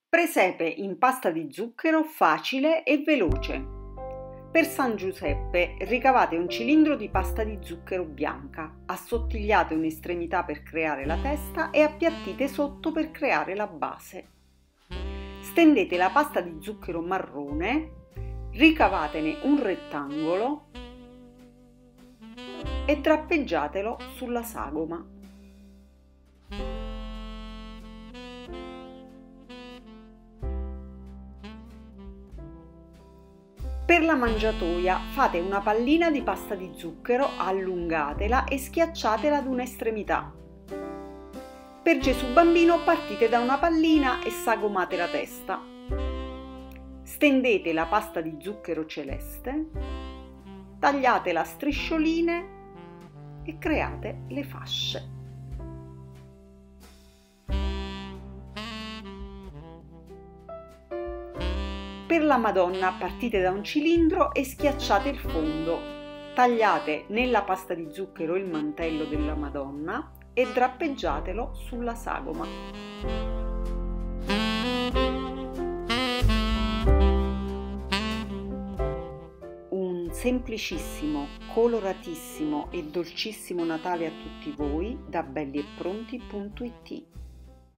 Presepe in pasta di zucchero facile e veloce. Per San Giuseppe ricavate un cilindro di pasta di zucchero bianca, assottigliate un'estremità per creare la testa e appiattite sotto per creare la base. Stendete la pasta di zucchero marrone, ricavatene un rettangolo e drappeggiatelo sulla sagoma. Per la mangiatoia fate una pallina di pasta di zucchero, allungatela e schiacciatela ad un'estremità. Per Gesù Bambino partite da una pallina e sagomate la testa. Stendete la pasta di zucchero celeste, tagliatela a striscioline e create le fasce. Per la Madonna partite da un cilindro e schiacciate il fondo, tagliate nella pasta di zucchero il mantello della Madonna e drappeggiatelo sulla sagoma. Un semplicissimo, coloratissimo e dolcissimo Natale a tutti voi da belliepronti.it.